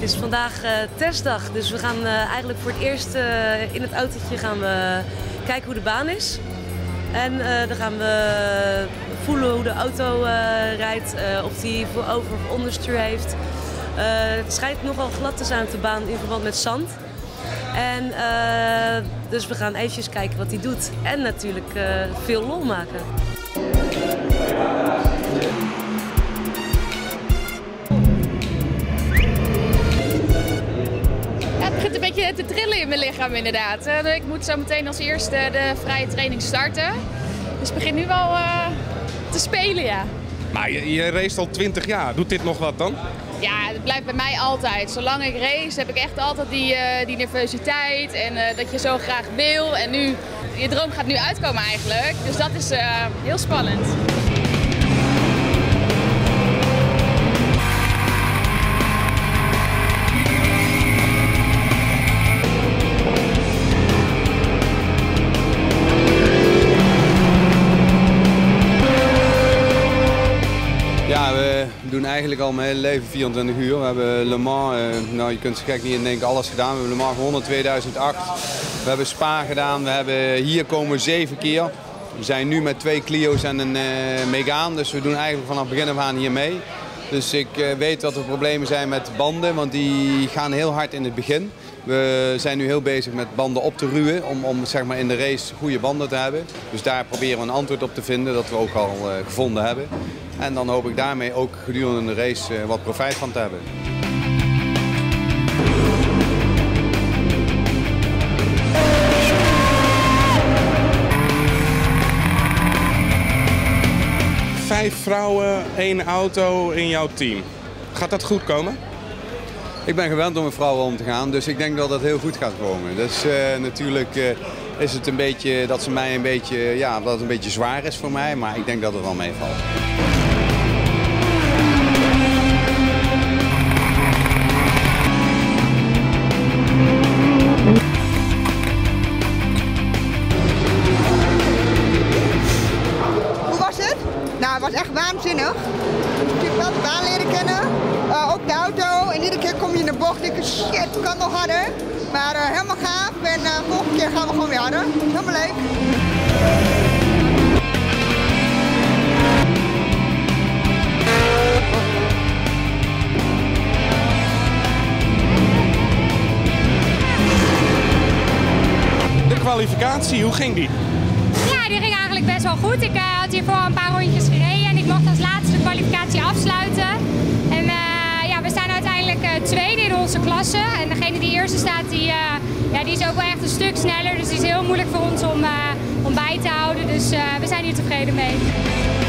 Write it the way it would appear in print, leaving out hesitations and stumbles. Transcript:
is vandaag testdag, dus we gaan eigenlijk voor het eerst in het autootje gaan we kijken hoe de baan is. En dan gaan we voelen hoe de auto rijdt, of die over- of onderstuur heeft. Het schijnt nogal glad te zijn op de baan in verband met zand. En dus we gaan eventjes kijken wat hij doet en natuurlijk veel lol maken. Het begint een beetje te trillen in mijn lichaam inderdaad. Ik moet zo meteen als eerste de vrije training starten. Dus het begint nu wel te spelen, ja. Maar je race al 20 jaar. Doet dit nog wat dan? Ja, het blijft bij mij altijd. Zolang ik race heb ik echt altijd die nervositeit en dat je zo graag wil. En nu, je droom gaat nu uitkomen eigenlijk. Dus dat is heel spannend. Ja, we doen eigenlijk al mijn hele leven 24 uur. We hebben Le Mans, nou je kunt er gek niet in denken, alles gedaan. We hebben Le Mans gewonnen in 2008. We hebben Spa gedaan. We hebben hier komen 7 keer. We zijn nu met 2 Clio's en een Megane. Dus we doen eigenlijk vanaf begin af aan hier mee. Dus ik weet wat de problemen zijn met banden, want die gaan heel hard in het begin. We zijn nu heel bezig met banden op te ruwen om zeg maar in de race goede banden te hebben. Dus daar proberen we een antwoord op te vinden, dat we ook al gevonden hebben. En dan hoop ik daarmee ook gedurende de race wat profijt van te hebben. Vijf vrouwen, 1 auto in jouw team. Gaat dat goed komen? Ik ben gewend om met vrouwen om te gaan, dus ik denk dat dat heel goed gaat komen. Dus natuurlijk is het een beetje dat ze mij een beetje, ja, dat het een beetje zwaar is voor mij, maar ik denk dat het wel meevalt. Hoe was het? Nou, het was echt waanzinnig. Je hebt wel de baan leren kennen, ook de auto. En iedere keer kom je in de bocht en denk je, shit, het kan nog harder. Maar helemaal gaaf en de volgende keer gaan we gewoon weer harder. Helemaal leuk. De kwalificatie, hoe ging die? Ja, die ging eigenlijk best wel goed. Ik had hiervoor een paar rondjes gereden en ik mocht als laatste de kwalificatie afsluiten. En ja, we staan uiteindelijk tweede in onze klasse. En degene die eerste staat, die is ook wel echt een stuk sneller. Dus die is heel moeilijk voor ons om bij te houden. Dus we zijn hier tevreden mee.